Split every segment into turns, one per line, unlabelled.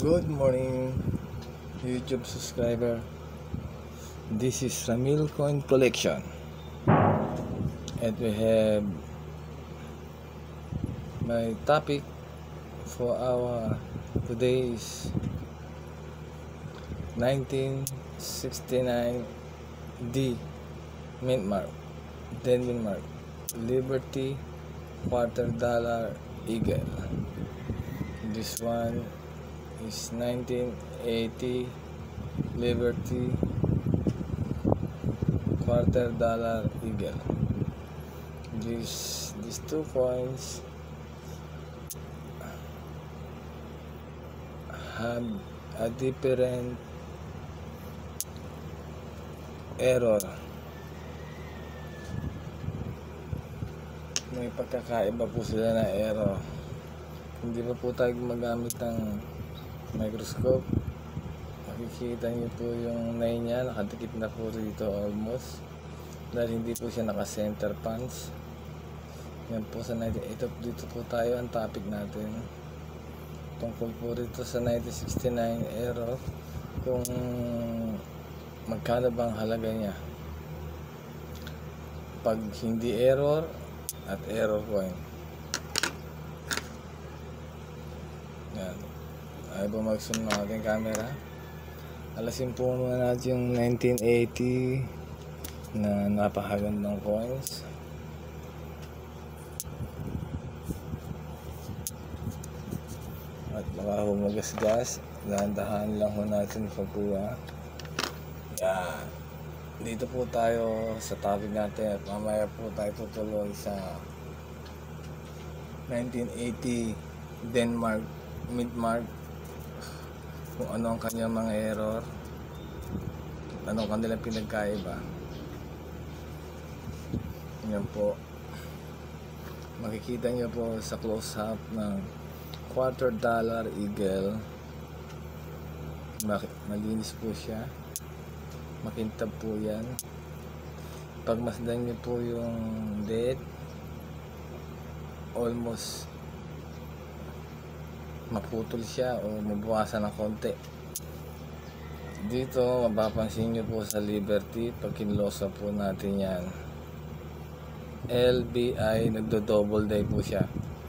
Good morning, YouTube subscriber. This is Ramil Coin Collection, and we have my topic for our today is 1969 D mint mark, then mint mark, Liberty $1/4 Eagle. This one is 1980 Liberty $1/4 Eagle. These two coins have a different error. May pagkakaiba po sila na error. Hindi pa po tayo gumagamit ng microscope. Makikita niyo po yung 9 niya, nakadikit na po rito almost, dahil hindi po siya naka-center punch. Yan po sa 19, dito po tayo ang topic natin tungkol po rito sa 1969 error, kung magkano bang halaga niya pag hindi error at error coin. Yan. Ay bumagsun ng ating camera. Alasin po muna natin yung 1980 na napakagandang coins. At baka humagas-gas. Dahan-dahan lang ho natin pagkuha. Yan. Dito po tayo sa topic natin at mamaya po tayo tutuloy sa 1980 Denmark mint mark, kung ano ang kanyang mga error, ano ang kanilang pinagkaiba. Yan po, makikita nyo po sa close up ng $1/4 Eagle. Malinis po siya, makintab po yan. Pagmasdan nyo po yung date, almost maputol siya o mabawasan ng konti. Dito mapapansin nyo po sa Liberty, pag kinlosa po natin yan, LBI, nagdo-double die po siya.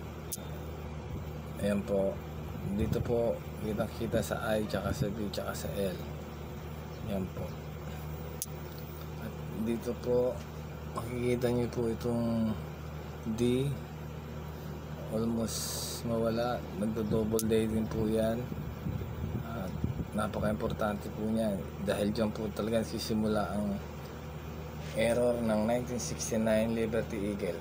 Ayan po, dito po kitang kita sa I, tsaka sa B, tsaka sa L. Ayan po. At dito po makikita nyo po itong D, almost mawala, nagdo-double day din po yan. Napaka-importante po niyan, dahil dyan po talaga sisimula ang error ng 1969 Liberty Eagle.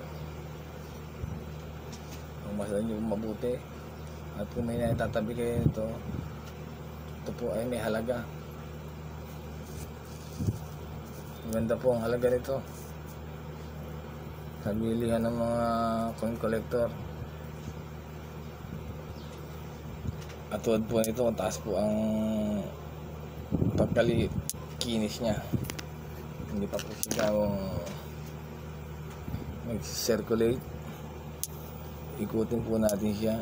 Kung masalan nyo mabuti, at kung may natatabi kayo nito, ito po ay may halaga. Maganda po ang halaga nito sa bilihan ng mga coin collector. At tuwad po nito, mataas po ang pagkalikinis niya. Hindi pa po siya mag-circulate. Ikutin po natin siya.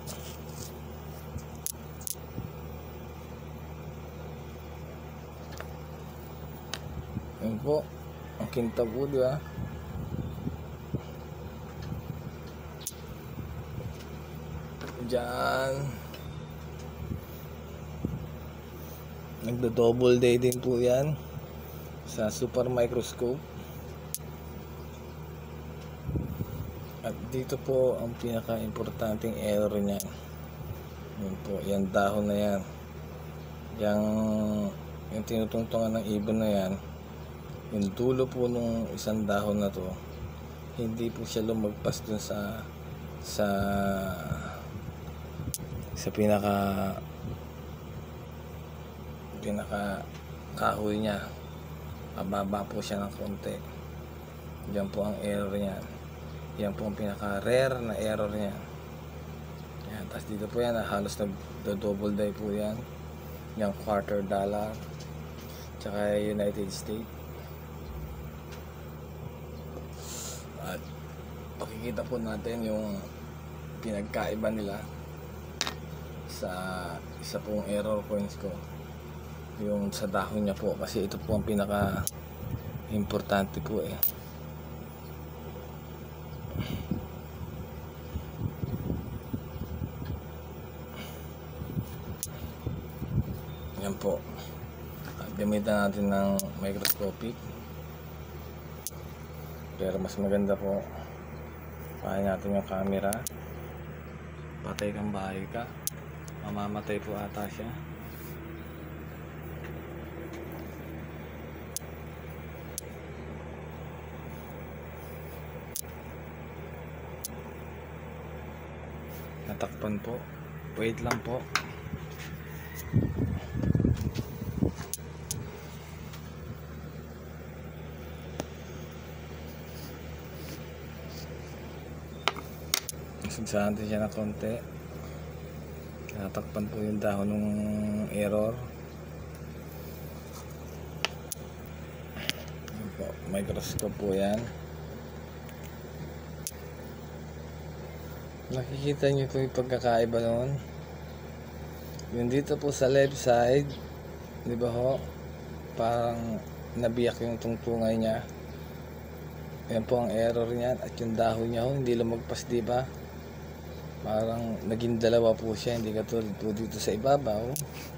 Yan po, ang kintab po, di ba? Diyan nagdo-double day din po yan sa super microscope. At dito po ang pinaka-importanting error niyan. Yan po, yan dahon na yan, yung tinutungtungan ng ibon na yan, yung dulo po nung isang dahon na to, hindi po siya lumagpas dun sa pinaka kahoy niya. Pababa po siya ng konti. Yan po ang error niya. Yan po ang pinaka rare na error niya. Yan. Tapos dito po yan, halos nag-double die po yan. Yung $1/4 tsaka United States. At makikita po natin yung pinagkaiba nila sa sa isa pong error coins ko, yung sa dahon niya po, kasi ito po ang pinaka importante po eh. Yan po, gamitan natin ng microscopic, pero mas maganda po pahay natin yung camera. Patay kang bahay ka, mamamatay po ata siya. Natakpan po, wait lang po. Saan natin siya na konti. Natakpan po yung dahon ng error. Po, microscope po yan. Nakikita nyo po yung pagkakaiba noon. Yung dito po sa left side, di ba ho, parang nabiyak yung tungtungay niya. Yan po ang error niyan. At yung dahon niya ho, hindi lumagpas, di ba? Parang naging dalawa po siya, hindi katulad po dito sa ibabaw.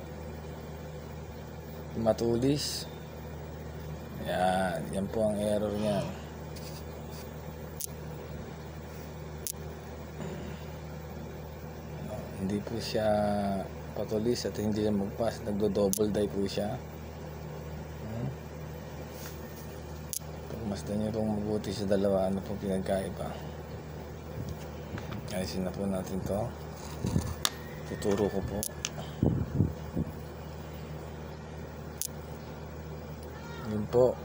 Matulis. Yan po ang error niyan. Hindi po siya patulis at hindi siya magpas, nagdo-double die po siya. Pagmasdan niyo pong mabuti sa dalawa, ano pong pinagkaiba. Ayusin na po natin to. Tuturo ko po. Yun po.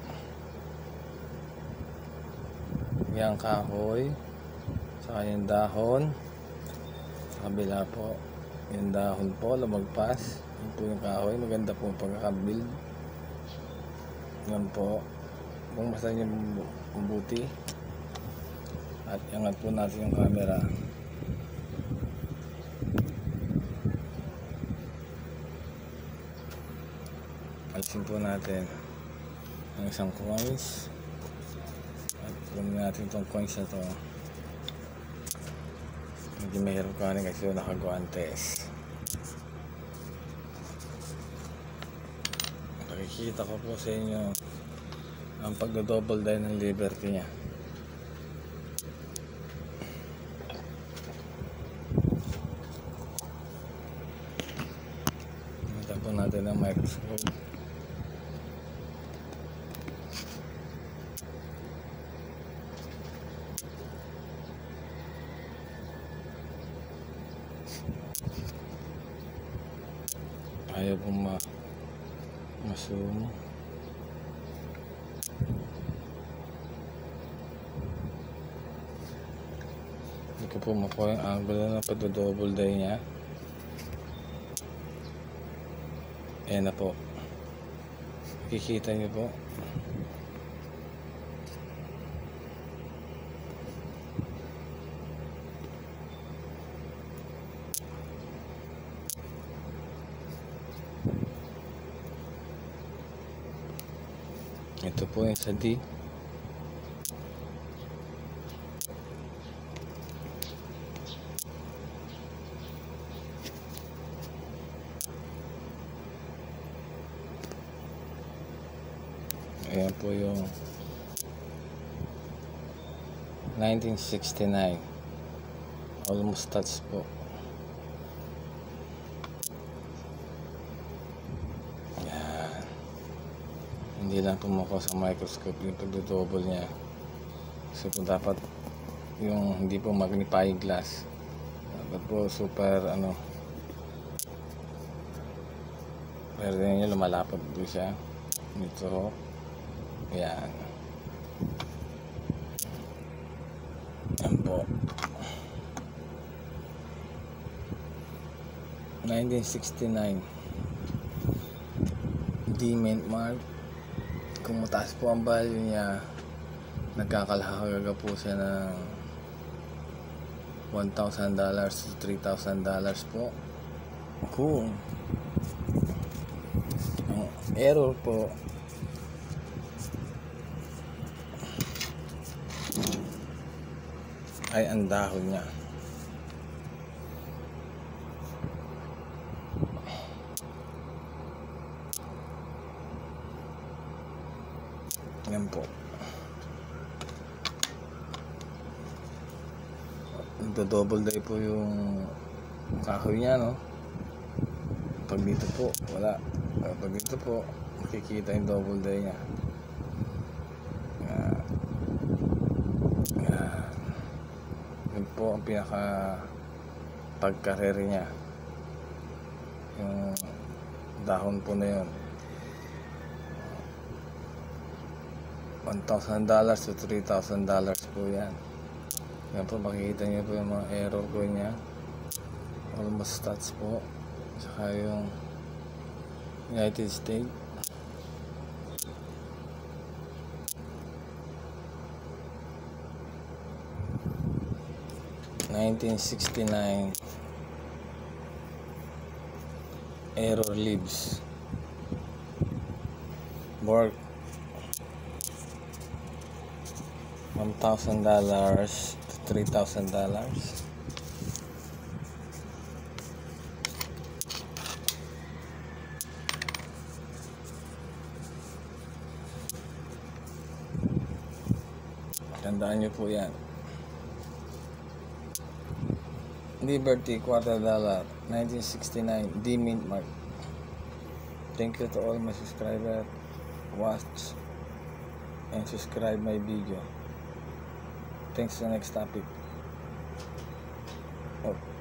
Yung kahoy, saka yung dahon. Sa kabila po, yung dahon po lumagpas. Yun po yung kahoy, maganda po yung pagkakabuild. Yan po. Kung basta nyo mabuti. At iangat po natin yung camera. Alisin po natin ang isang coins. At kunin natin itong coins na to. Hindi mahirap kanin kasi nakaguantes. Pakikita ko po sa inyo ang pagdo-double die ng Liberty niya. Po natin ang microscope. Ayaw pong ma-zoom. Hindi ko po makuha yung angle na pag-double die niya. Ayan na po. Nakikita niyo po. Ito po yung sa D. Ayan po yung 1969. Almost touch po. Ayan. Hindi lang pumako sa microscope yung pagdodouble niya. So po dapat yung hindi po magnifying glass. Dapat po super pero din niya lumalapad po siya. Ito ho. Ayan. Ayan po. 1969. D-mint mark. Kung mataas po ang value niya, nagkakalahaga po siya ng $1,000 to $3,000 po. kung ang error po ay ang dahon niya. Yan po. Nagdo-double day po yung kahoy niya, no? Pag dito po, wala. Pag dito po, makikita yung double day niya. Yun po ang pinaka pagkarere niya. Yung dahon po na yun. $1,000 to $3,000 po yan. Yan po, makikita niyo po yung mga error ko niya. Almost stats po. Saka yung United States. (1969) error leaves work $1,000 to $3,000. Tandaan nyo po yan. Liberty $250 1969 D-Mint mark. Thank you to all my subscribers. Watch and subscribe my video. Thanks to the next topic. Oh.